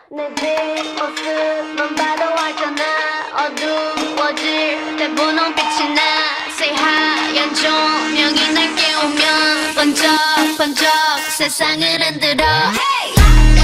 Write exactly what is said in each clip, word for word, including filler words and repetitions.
내 뒷모습만 봐도 알잖아. 어두워질 때 분홍빛이 나. 새하얀 조명이 날 깨우면 번쩍번쩍 세상을 흔들어. Hey!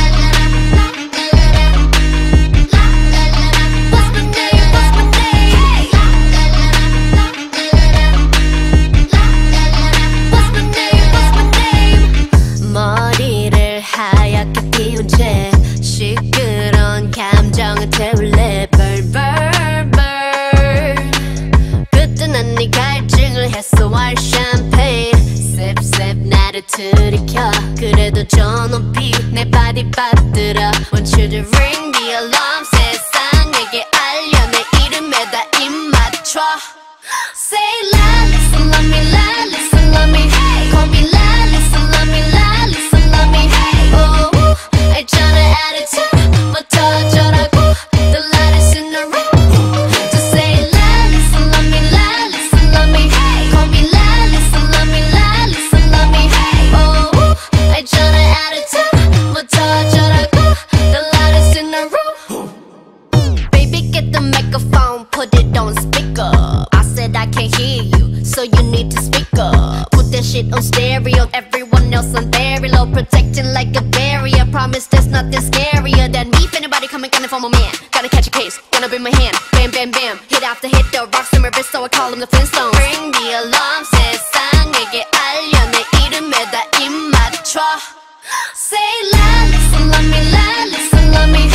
머리를 하얗게 피운 채 시끄러운 감정을 태울래. Burn, burn, burn. 그때 난 네 갈증을 해소할 샴페인. Sip, sip 나를 들이켜. 그래도 저 높이 내 바디 받들어. Want you to ring the alarm. 세상에게 알려 내 이름에다 입 맞춰. Say LALISA love me, LALISA love me. Hey, call me LALISA love me, LALISA love me. Hey, oh, 알잖아 attitude부터 저라고. The lightest in the room. Just say LALISA love me, LALISA love me. Hey, call me LALISA love me, LALISA love me. Hey, oh, 알잖아 attitude부터 저라고. The lightest in the room. Baby, get the microphone, put it on speaker. Said I can't hear you, so you need to speak up. Put that shit on stereo, everyone else on very low, protecting like a barrier. Promise there's nothing scarier than me. If anybody coming gunning for my man, gotta catch a case, gonna be my hand. Bam, bam, bam, hit after hit, the rocks in my wrist, so I call them the Flintstones. Ring the alarm, 세상에게 알려 내 이름에다 입 맞춰. Say LALISA love me, LALISA love me.